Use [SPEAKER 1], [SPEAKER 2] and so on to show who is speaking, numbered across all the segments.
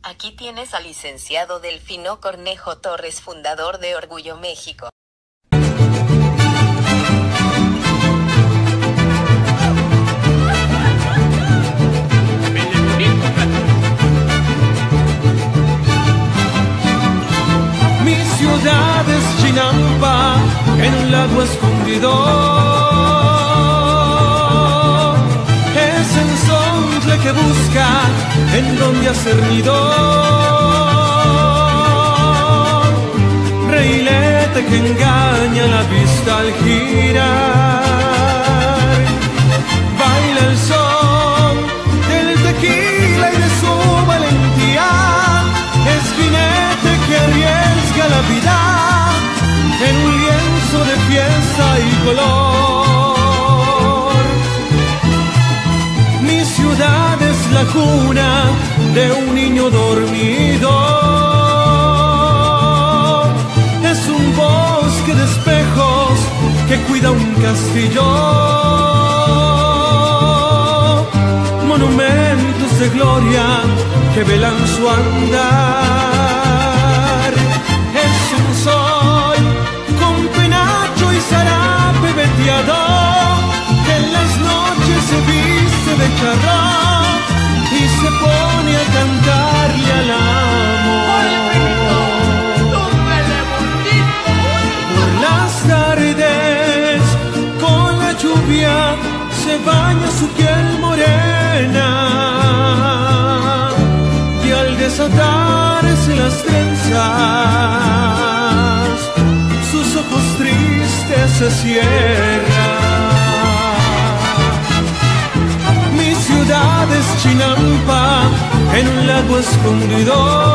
[SPEAKER 1] Aquí tienes al licenciado Delfino Cornejo Torres, fundador de Orgullo México.
[SPEAKER 2] Mi ciudad es Chinampa, en un lago escondido. Es ensontle que busca en donde hacer nido. Reilete que engaña la vista al girar. Baila el son del tequila y de su valentía. Es jinete que arriesga la vida en un lienzo de fiesta y color. Mi ciudad es la cuna de un niño dormido. Es un bosque de espejos que cuida un castillo. Monumentos de gloria que velan su andar. Es un sol con penacho y zarape veteado que en las noches se viste de charrón y se pone a cantarle al amor. Por las tardes con la lluvia se baña su piel morena y al desatarse las trenzas sus ojos tristes se cierran. Mi ciudad es Chinampa, en un lago escondido.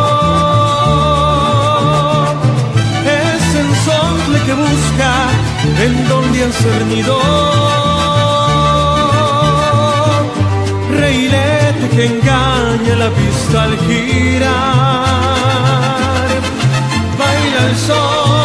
[SPEAKER 2] Es ensontle que busca en donde hacer nido. Reilete que engaña la vista al girar. Baila el sol